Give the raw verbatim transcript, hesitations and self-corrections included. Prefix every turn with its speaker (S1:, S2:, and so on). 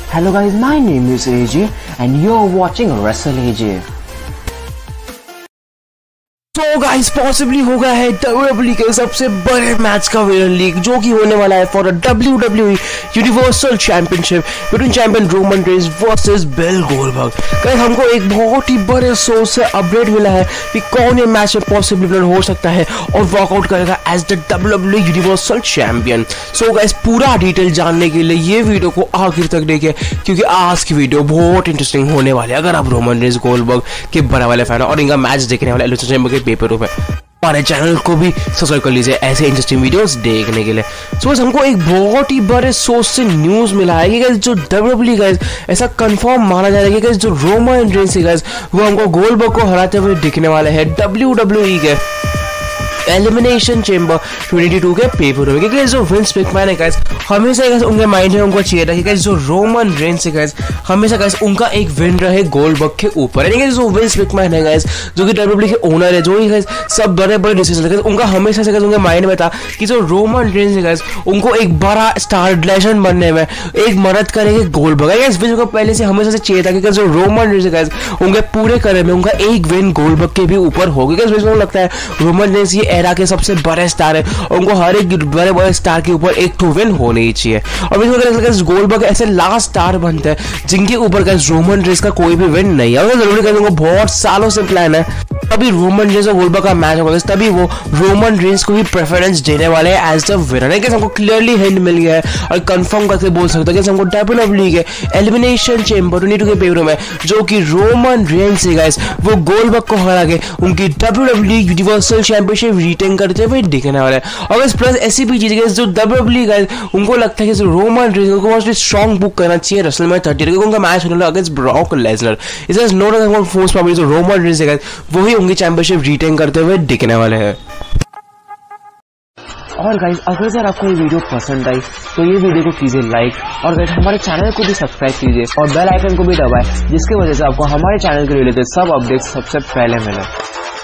S1: Hello guys, my name is A J and you're watching Wrestle A J. तो guys possibly हो गया है W W ई के सबसे बड़े मैच का विनर लीग जो कि होने वाला है for W W E universal championship between champion Roman Reigns versus Bill Goldberg. Guys हमको एक बहुत ही बड़े सोर्स से अपडेट मिला है कि कौन ये मैच में पॉसिबली विनर हो सकता है और वॉकआउट करेगा as the W W E universal champion. So guys पूरा डिटेल जानने के लिए ये वीडियो को आखिर तक देखिए क्योंकि आज की वीडियो बहुत इंटरेस्टिंग होने वाली है। अगर आप रोमन रेंस गोल्डबर्ग के बड़े वाले फैन और इनका मैच देखने वाले एलिमिनेशन चैम्बर के पेपर में हमारे चैनल को भी सब्सक्राइब कर लीजिए ऐसे इंटरेस्टिंग वीडियोस देखने के लिए। सो so, हमको एक बहुत ही बड़े सोर्स से न्यूज मिला है कि जो डब्ल्यू डब्ल्यू ई गाइस ऐसा कंफर्म माना जा रहा है कि जो रोमन रेंस गाइस वो हमको गोल्डबर्ग को हराते हुए दिखने वाले हैं डब्ल्यू डब्ल्यू ई के एलिमिनेशन चेंबर बाईस के पेपर में। क्योंकि जो विंस मैकमैन है गाइस हमेशा गाइस उनके माइंड में उनको चाहिए था कि गाइस जो रोमन रेंस है गाइस हमेशा गाइस उनका एक विन रहे गोल्डबर्ग के ऊपर। यानी जो विंस मैकमैन है गाइस जो कि डब्ल्यू डब्ल्यू के ओनर है जो ही गाइस सब बड़े बड़े डिसीजन है उनका हमेशा से गाइस उनके माइंड में था कि जो रोमन रेंस है गाइस उनको एक बड़ा स्टार रिलेशन बनने में एक मदद करेंगे गोल्डबर्ग। गाइस विंस को पहले से हमेशा से चाहिए था कि जो रोमन रेंस है गाइस उनके पूरे करियर में उनका एक विन गोल्डबर्ग के भी ऊपर होगी। गाइस विंस को लगता है रोमन रेंस ये एरा के सबसे बड़े स्टार है और उनको हर एक बड़े बड़े स्टार के ऊपर एक टू विन होनी ही चाहिए। और इसमें गोल्डबर्ग ऐसे लास्ट स्टार बनते हैं जिनके ऊपर गाइस रोमन रेंस का कोई भी विन नहीं है। जरूरी कहते हैं बहुत सालों से प्लान है तभी रोमन रेंस और गोल्डबर्ग का मैच होगा तभी वो रोमन रेंस को भी प्रेफरेंस देने वाले हैं एज द विनर। है हमको क्लियरली हिंट मिल गया है और कंफर्म करके बोल सकते हैं कि हमको डब्ल्यू डब्ल्यू ई के एलिमिनेशन चेंबर बाईस के पेपर में जो कि रोमन रेंस है गाइस वो गोल्डबर्ग को हरा के उनकी W W E universal championship retain करते हुए दिखने वाला है। और इस प्लस ऐसी भी चीज जो डब्ल्यू डब्ल्यू ई गाइस उनको लगता है कि रोमन रेंस को मोस्टली स्ट्रांग बुक करना चाहिए रेसलमैनिया थर्टी क्योंकि उनका मैच होने वाला अगेंस्ट ब्रॉक लेसनर। इसे नो डाउट फोर्स पावर जो रोमन रेंस है गाइस वही उनकी चैंपियनशिप रिटेन करते हुए दिखने वाले हैं। और गाइस अगर सर आपको ये वीडियो पसंद आई तो ये वीडियो को कीजिए लाइक और गाइस हमारे चैनल को भी सब्सक्राइब कीजिए और बेल आइकन को भी दबाएं जिसकी वजह से आपको हमारे चैनल के रिलेटेड सब अपडेट्स सबसे पहले मिले।